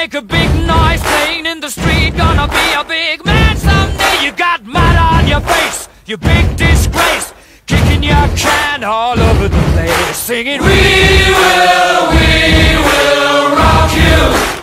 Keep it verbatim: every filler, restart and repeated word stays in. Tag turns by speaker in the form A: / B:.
A: make a big noise playing in the street. Gonna be a big man someday. You got mud on your face, you big disgrace, kicking your can all over the place, singing, we will, we will rock you.